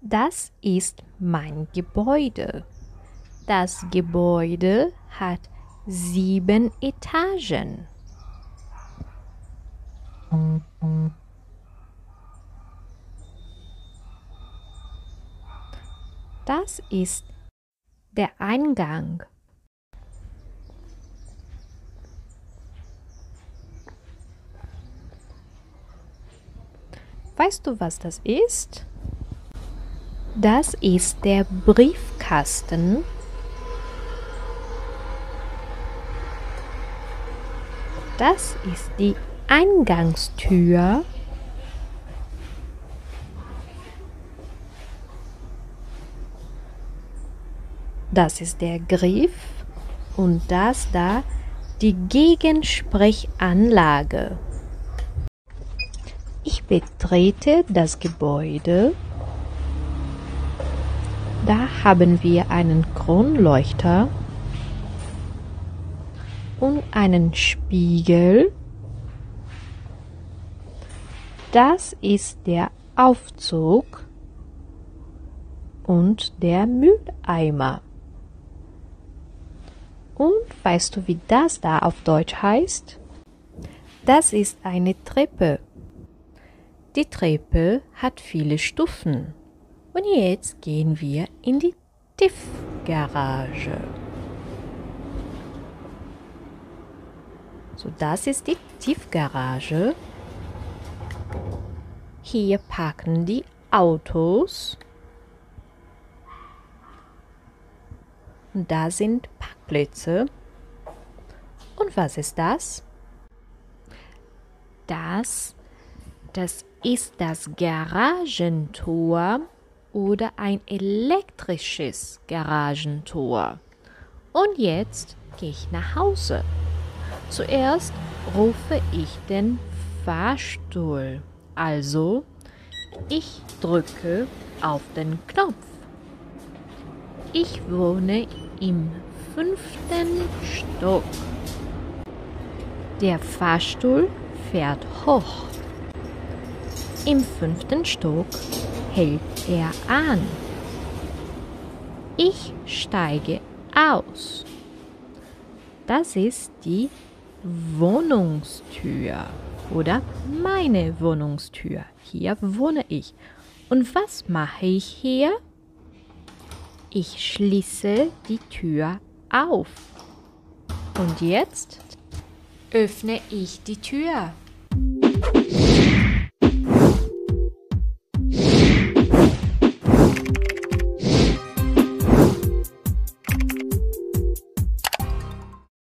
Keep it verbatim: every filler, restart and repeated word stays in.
Das ist mein Gebäude. Das Gebäude hat sieben Etagen. Das ist der Eingang. Weißt du, was das ist? Das ist der Briefkasten. Das ist die Eingangstür. Das ist der Griff und das da die Gegensprechanlage. Ich betrete das Gebäude. Da haben wir einen Kronleuchter und einen Spiegel. Das ist der Aufzug und der Mülleimer. Und weißt du, wie das da auf Deutsch heißt? Das ist eine Treppe. Die Treppe hat viele Stufen. Und jetzt gehen wir in die Tiefgarage. So, das ist die Tiefgarage. Hier parken die Autos. Und da sind Parkplätze. Und was ist das? Das, das ist das Garagentor oder ein elektrisches Garagentor. Und jetzt gehe ich nach Hause. Zuerst rufe ich den Fahrstuhl. Also, ich drücke auf den Knopf. Ich wohne im fünften Stock. Der Fahrstuhl fährt hoch. Im fünften Stock hält er an. Ich steige aus. Das ist die Wohnungstür oder meine Wohnungstür. Hier wohne ich. Und was mache ich hier? Ich schließe die Tür auf. Und jetzt öffne ich die Tür.